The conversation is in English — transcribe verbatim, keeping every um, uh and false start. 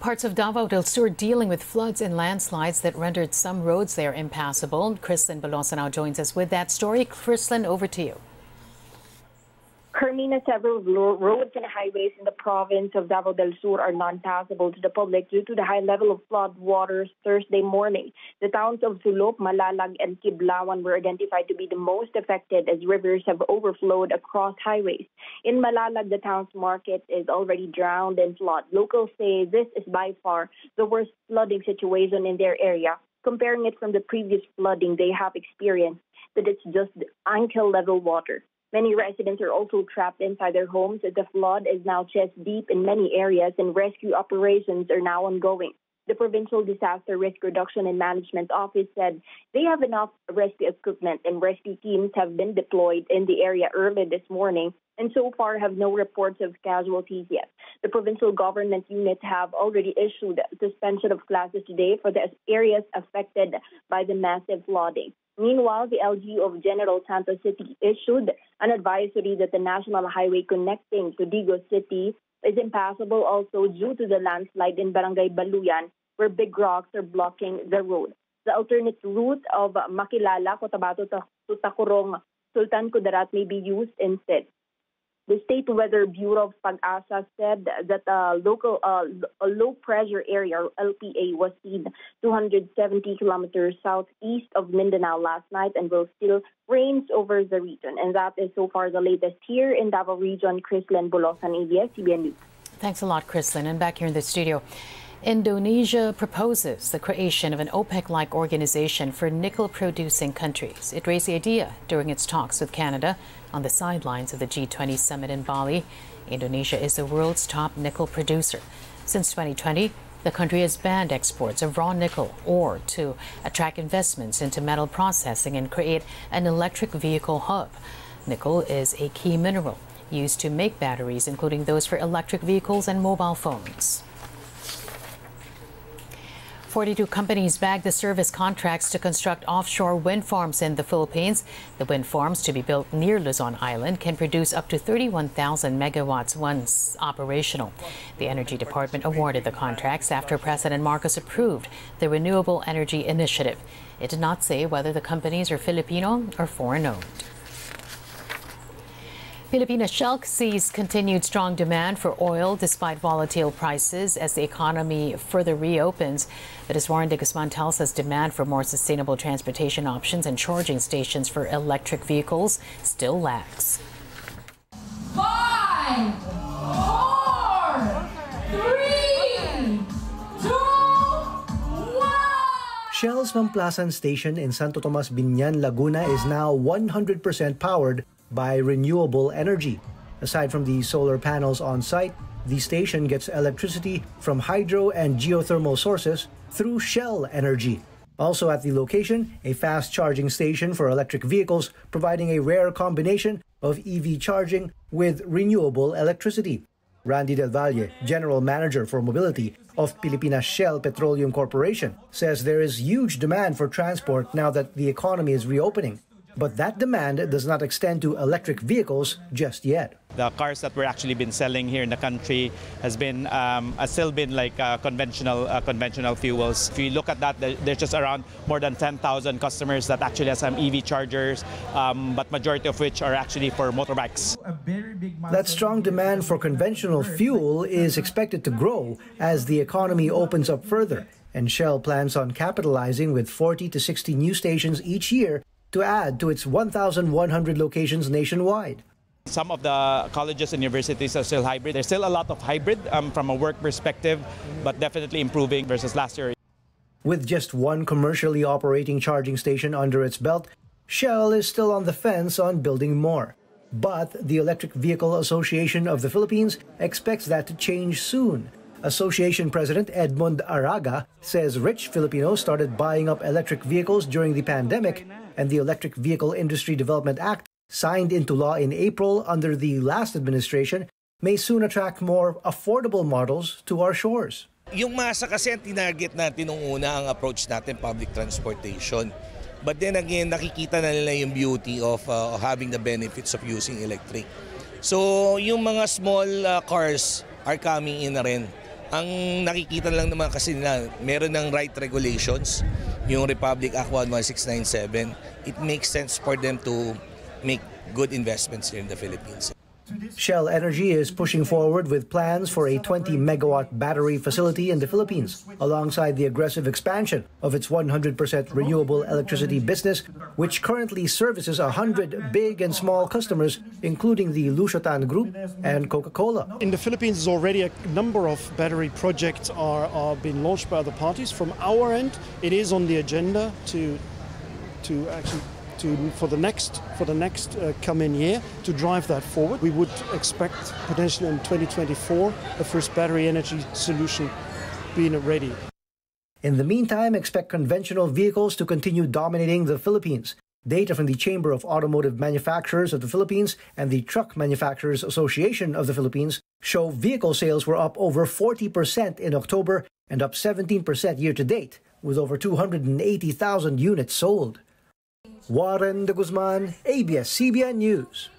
Parts of Davao del Sur dealing with floods and landslides that rendered some roads there impassable. Chrislyn Balosa now joins us with that story. Chrislyn, over to you. Carmina, several roads and highways in the province of Davao del Sur are non-passable to the public due to the high level of flood waters Thursday morning. The towns of Sulok, Malalag, and Kiblawan were identified to be the most affected as rivers have overflowed across highways. In Malalag, the town's market is already drowned in flood. Locals say this is by far the worst flooding situation in their area, comparing it from the previous flooding they have experienced, that it's just ankle-level water. Many residents are also trapped inside their homes as the flood is now chest deep in many areas and rescue operations are now ongoing. The Provincial Disaster Risk Reduction and Management Office said they have enough rescue equipment and rescue teams have been deployed in the area early this morning and so far have no reports of casualties yet. The provincial government units have already issued suspension of classes today for the areas affected by the massive flooding. Meanwhile, the L G U of General Santos City issued an advisory that the national highway connecting to Digos City is impassable also due to the landslide in Barangay Baluyan, where big rocks are blocking the road. The alternate route of Makilala, Cotabato to Tacurong, Sultan Kudarat may be used instead. The State Weather Bureau of Pag-asa said that a local uh, a low-pressure area, L P A, was seen two hundred seventy kilometers southeast of Mindanao last night and will still reigns over the region. And that is so far the latest here in Davao Region. Chrislyn Balosa, A B S C B N News. Thanks a lot, Chrislyn. And back here in the studio, Indonesia proposes the creation of an OPEC-like organization for nickel-producing countries. It raised the idea during its talks with Canada on the sidelines of the G twenty summit in Bali. Indonesia is the world's top nickel producer. Since twenty twenty, the country has banned exports of raw nickel ore to attract investments into metal processing and create an electric vehicle hub. Nickel is a key mineral used to make batteries, including those for electric vehicles and mobile phones. forty-two companies bagged the service contracts to construct offshore wind farms in the Philippines. The wind farms, to be built near Luzon Island, can produce up to thirty-one thousand megawatts once operational. The Energy Department awarded the contracts after President Marcos approved the Renewable Energy Initiative. It did not say whether the companies are Filipino or foreign-owned. Filipina Shell sees continued strong demand for oil despite volatile prices as the economy further reopens. But as Warren de Guzman tells us, demand for more sustainable transportation options and charging stations for electric vehicles still lags. Five, four, three, two, one. Shell's Mamplasan station in Santo Tomas, Binyan, Laguna is now one hundred percent powered by renewable energy. Aside from the solar panels on site, the station gets electricity from hydro and geothermal sources through Shell Energy. Also at the location, a fast charging station for electric vehicles, providing a rare combination of E V charging with renewable electricity. Randy Del Valle, General Manager for Mobility of Pilipinas Shell Petroleum Corporation, says there is huge demand for transport now that the economy is reopening. But that demand does not extend to electric vehicles just yet. The cars that we're actually been selling here in the country has been um, has still been like uh, conventional uh, conventional fuels. If you look at that, there's just around more than ten thousand customers that actually have some E V chargers, um, but majority of which are actually for motorbikes. That strong demand for conventional fuel is expected to grow as the economy opens up further, and Shell plans on capitalizing with forty to sixty new stations each year to add to its one thousand one hundred locations nationwide. Some of the colleges and universities are still hybrid. There's still a lot of hybrid um, from a work perspective, but definitely improving versus last year. With just one commercially operating charging station under its belt, Shell is still on the fence on building more. But the Electric Vehicle Association of the Philippines expects that to change soon. Association President Edmond Araga says rich Filipinos started buying up electric vehicles during the pandemic, and the Electric Vehicle Industry Development Act, signed into law in April under the last administration, may soon attract more affordable models to our shores. Yung masa kasi ang tinarget natin nung una ang approach natin public transportation. But then again, nakikita na nila yung beauty of uh, having the benefits of using electric. So yung mga small uh, cars are coming in na rin. Ang nakikita lang naman kasi na meron ng right regulations, yung Republic Act one one six nine seven. It makes sense for them to make good investments here in the Philippines. Shell Energy is pushing forward with plans for a twenty megawatt battery facility in the Philippines, alongside the aggressive expansion of its one hundred percent renewable electricity business, which currently services one hundred big and small customers, including the Lushotan Group and Coca-Cola. In the Philippines, already a number of battery projects are, are being launched by other parties. From our end, it is on the agenda to, to actually To, for the next for the next uh, coming year to drive that forward. We would expect potentially in twenty twenty-four the first battery energy solution being ready. In the meantime, expect conventional vehicles to continue dominating the Philippines. Data from the Chamber of Automotive Manufacturers of the Philippines and the Truck Manufacturers Association of the Philippines show vehicle sales were up over forty percent in October and up seventeen percent year to date, with over two hundred eighty thousand units sold. Warren de Guzman, A B S C B N News.